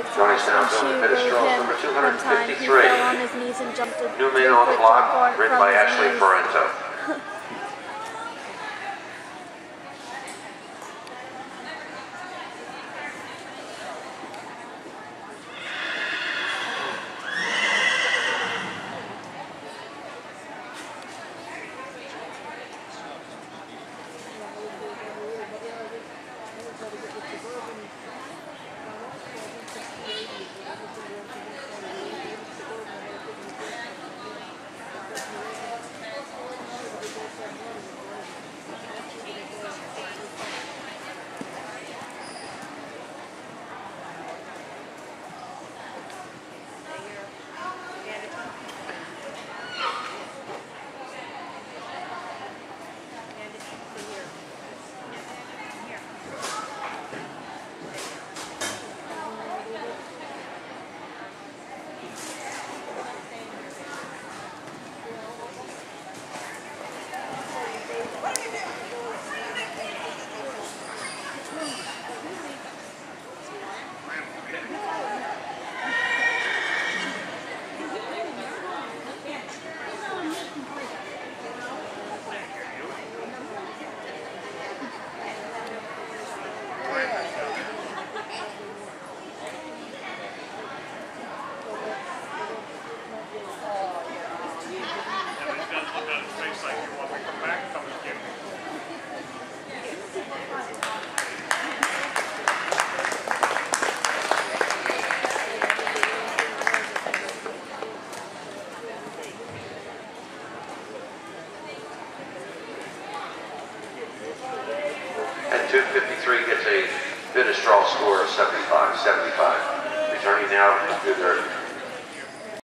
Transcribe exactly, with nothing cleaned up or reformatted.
it's Joining us now, an doing issue the finish with draw, him. number two One time he fifty-three. fell on his knees and jumped a Newman on the block, ridden by from his Ashley knees. Ferrento. And two fifty-three gets a finish draw score of seventy-five seventy-five. Returning now to their